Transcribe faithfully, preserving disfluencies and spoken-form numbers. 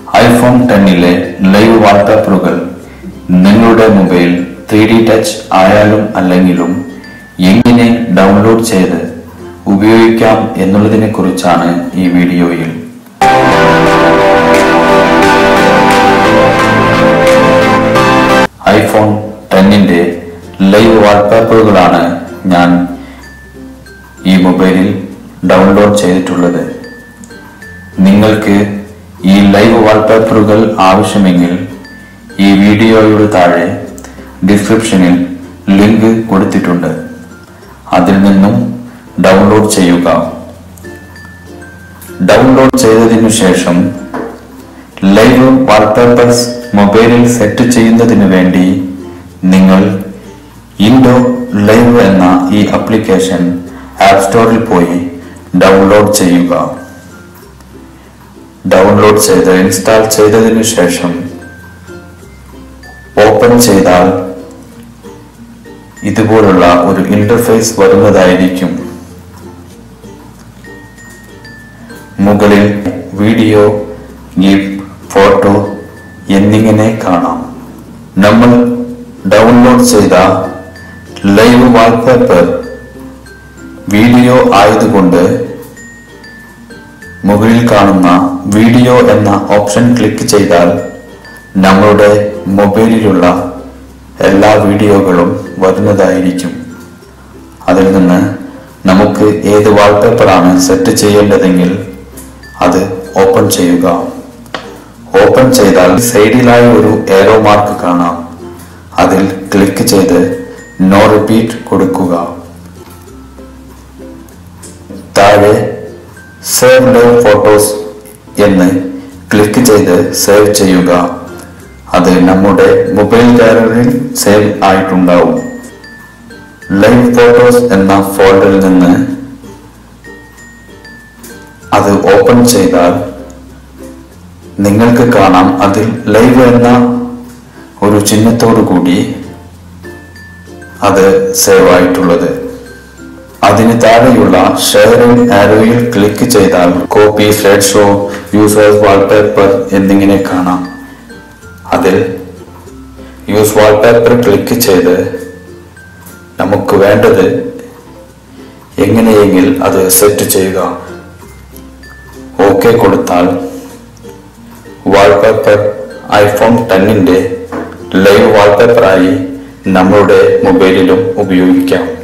iPhone ടെന്നിലെ live വാൾപേപ്പറുകൾ നിങ്ങളുടെ mobile three D touch ആയാലും അല്ലെങ്കിലും എങ്ങനെ ഡൗൺലോഡ് ചെയ്ത് ഉപയോഗിക്കാം എന്നുള്ളതിനെ കുറിച്ചാണ് ഈ വീഡിയോയിൽ. ഐഫോൺ ടെന്നിന്റെ ലൈവ് വാൾപേപ്പറുകളാണ് ഞാൻ ഈ മൊബൈലിൽ ഡൗൺലോഡ് ചെയ്തിട്ടുള്ളത്. നിങ്ങൾക്ക് ഈ ലൈവ് വാൾപേപ്പറുകൾ ആവശ്യമെങ്കിൽ ഈ വീഡിയോയുടെ താഴെ ഡിസ്ക്രിപ്ഷനിൽ ലിങ്ക് കൊടുത്തിട്ടുണ്ട്. അതിൽ നിന്നും ഡൗൺലോഡ് ചെയ്യുക. ഡൗൺലോഡ് ചെയ്തതിനു ശേഷം ലൈവ് വാൾപേപ്പേഴ്സ് മൊബൈലിൽ സെറ്റ് ചെയ്യുന്നതിന് വേണ്ടി നിങ്ങൾ ഇൻഡോ ലൈവ് എന്ന ഈ ആപ്ലിക്കേഷൻ ആപ്പ് സ്റ്റോറിൽ പോയി ഡൗൺലോഡ് ചെയ്യുക. ഡൗൺലോഡ് ചെയ്ത് ഇൻസ്റ്റാൾ ചെയ്തതിനു ശേഷം ഓപ്പൺ ചെയ്താൽ ഇതുപോലുള്ള ഒരു ഇന്റർഫേസ് വരുന്നതായിരിക്കും. മുകളിൽ വീഡിയോ, ഗിഫ്, ഫോട്ടോ എന്നിങ്ങനെ കാണാം. നമ്മൾ ഡൗൺലോഡ് ചെയ്ത ലൈവ് വാൾപേപ്പർ വീഡിയോ ആയതുകൊണ്ട് മുകളിൽ കാണുന്ന വീഡിയോ എന്ന ഓപ്ഷൻ ക്ലിക്ക് ചെയ്താൽ നമ്മളുടെ മൊബൈലിലുള്ള എല്ലാ വീഡിയോകളും വരുന്നതായിരിക്കും. അതിൽ നിന്ന് നമുക്ക് ഏത് വാൾപേപ്പറാണ് സെറ്റ് ചെയ്യേണ്ടതെങ്കിൽ അത് ഓപ്പൺ ചെയ്യുക. ഓപ്പൺ ചെയ്താൽ സൈഡിലായി ഒരു ഏറോ മാർക്ക് കാണാം. അതിൽ ക്ലിക്ക് ചെയ്ത് നോ റിപ്പീറ്റ് കൊടുക്കുക. താഴെ സേവ് ലൈവ് ഫോട്ടോസ് എന്ന് ക്ലിക്ക് ചെയ്ത് സേവ് ചെയ്യുക. അത് നമ്മുടെ മൊബൈൽ ഗാലറിയിൽ സേവ് ആയിട്ടുണ്ടാവും. ലൈവ് ഫോട്ടോസ് എന്ന ഫോൾഡറിൽ നിന്ന് അത് ഓപ്പൺ ചെയ്താൽ നിങ്ങൾക്ക് കാണാം അതിൽ ലൈവ് എന്ന ഒരു ചിഹ്നത്തോടു കൂടി അത് സേവ് ആയിട്ടുള്ളത്. അതിന് താഴെയുള്ള ഷെയറിംഗ് ആരോയിൽ ക്ലിക്ക് ചെയ്താൽ കോപ്പി, സ്ലൈഡ് ഷോ, യൂസേഴ്സ് വാൾപേപ്പർ എന്നിങ്ങനെ കാണാം. അതിൽ യൂസ് വാൾപേപ്പർ ക്ലിക്ക് ചെയ്ത് നമുക്ക് വേണ്ടത് എങ്ങനെയെങ്കിൽ അത് സെറ്റ് ചെയ്യുക. ഓക്കെ കൊടുത്താൽ വാൾപേപ്പർ ഐഫോൺ ടെന്നിന്റെ ലൈവ് വാൾപേപ്പറായി നമ്മളുടെ മൊബൈലിലും ഉപയോഗിക്കാം.